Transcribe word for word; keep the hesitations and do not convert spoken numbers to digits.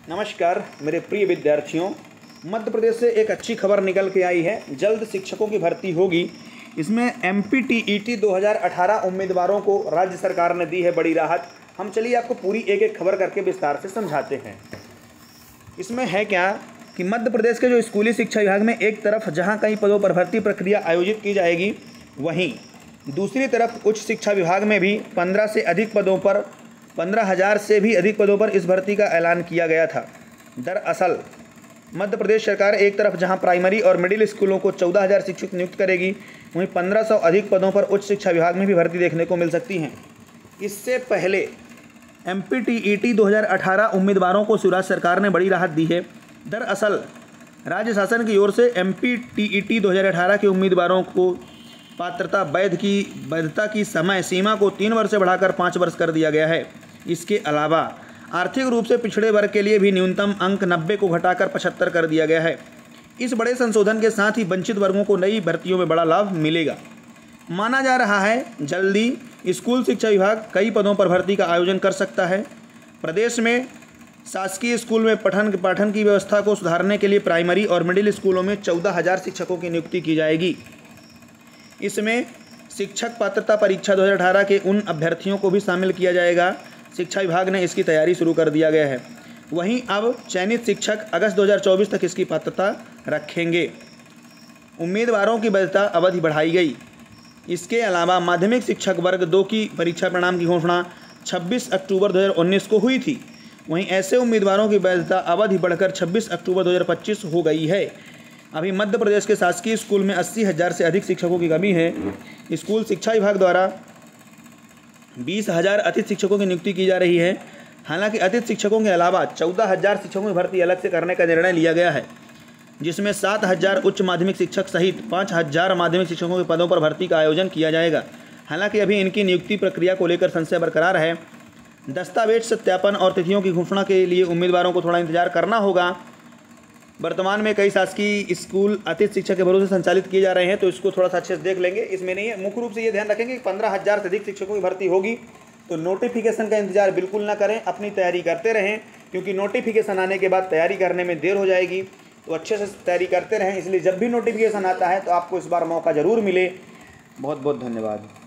नमस्कार मेरे प्रिय विद्यार्थियों, मध्य प्रदेश से एक अच्छी खबर निकल के आई है। जल्द शिक्षकों की भर्ती होगी। इसमें M P T E T दो हज़ार अठारह उम्मीदवारों को राज्य सरकार ने दी है बड़ी राहत। हम चलिए आपको पूरी एक एक खबर करके विस्तार से समझाते हैं। इसमें है क्या कि मध्य प्रदेश के जो स्कूली शिक्षा विभाग में एक तरफ जहां कई पदों पर भर्ती प्रक्रिया आयोजित की जाएगी, वहीं दूसरी तरफ उच्च शिक्षा विभाग में भी पंद्रह से अधिक पदों पर पंद्रह हज़ार से भी अधिक पदों पर इस भर्ती का ऐलान किया गया था। दरअसल मध्य प्रदेश सरकार एक तरफ जहां प्राइमरी और मिडिल स्कूलों को चौदह हज़ार शिक्षक नियुक्त करेगी, वहीं पंद्रह सौ अधिक पदों पर उच्च शिक्षा विभाग में भी भर्ती देखने को मिल सकती हैं। इससे पहले M P T E T दो हज़ार अठारह उम्मीदवारों को शिवराज सरकार ने बड़ी राहत दी है। दरअसल राज्य शासन की ओर से M P T E T दो हज़ार अठारह के उम्मीदवारों को पात्रता वैध की वैधता की समय सीमा को तीन वर्ष से बढ़ाकर पाँच वर्ष कर दिया गया है। इसके अलावा आर्थिक रूप से पिछड़े वर्ग के लिए भी न्यूनतम अंक नब्बे को घटाकर पचहत्तर कर दिया गया है। इस बड़े संशोधन के साथ ही वंचित वर्गों को नई भर्तियों में बड़ा लाभ मिलेगा। माना जा रहा है जल्दी स्कूल शिक्षा विभाग कई पदों पर भर्ती का आयोजन कर सकता है। प्रदेश में शासकीय स्कूल में पठन पाठन की व्यवस्था को सुधारने के लिए प्राइमरी और मिडिल स्कूलों में चौदह हज़ार शिक्षकों की नियुक्ति की जाएगी। इसमें शिक्षक पात्रता परीक्षा दो हज़ार अठारह के उन अभ्यर्थियों को भी शामिल किया जाएगा। शिक्षा विभाग ने इसकी तैयारी शुरू कर दिया गया है। वहीं अब चयनित शिक्षक अगस्त दो हज़ार चौबीस तक इसकी पात्रता रखेंगे। उम्मीदवारों की वैधता अवधि बढ़ाई गई। इसके अलावा माध्यमिक शिक्षक वर्ग दो की परीक्षा परिणाम की घोषणा छब्बीस अक्टूबर दो हज़ार उन्नीस को हुई थी। वहीं ऐसे उम्मीदवारों की वैधता अवधि बढ़कर छब्बीस अक्टूबर दो हज़ार पच्चीस हो गई है। अभी मध्य प्रदेश के शासकीय स्कूल में अस्सी हज़ार से अधिक शिक्षकों की कमी है। स्कूल शिक्षा विभाग द्वारा बीस हज़ार अतिथि शिक्षकों की नियुक्ति की जा रही है। हालांकि अतिथि शिक्षकों के अलावा चौदह हज़ार शिक्षकों की भर्ती अलग से करने का निर्णय लिया गया है, जिसमें सात हज़ार उच्च माध्यमिक शिक्षक सहित पाँच हज़ार माध्यमिक शिक्षकों के पदों पर भर्ती का आयोजन किया जाएगा। हालांकि अभी इनकी नियुक्ति प्रक्रिया को लेकर संशय बरकरार है। दस्तावेज सत्यापन और तिथियों की घोषणा के लिए उम्मीदवारों को थोड़ा इंतजार करना होगा। वर्तमान में कई शासकीय स्कूल अतिथि शिक्षक के भरोसे संचालित किए जा रहे हैं, तो इसको थोड़ा सा अच्छे से देख लेंगे। इसमें नहीं है, मुख्य रूप से ये ध्यान रखेंगे कि पंद्रह हज़ार से अधिक शिक्षकों की भर्ती होगी, तो नोटिफिकेशन का इंतजार बिल्कुल ना करें, अपनी तैयारी करते रहें, क्योंकि नोटिफिकेशन आने के बाद तैयारी करने में देर हो जाएगी। तो अच्छे से तैयारी करते रहें, इसलिए जब भी नोटिफिकेशन आता है तो आपको इस बार मौका ज़रूर मिले। बहुत बहुत धन्यवाद।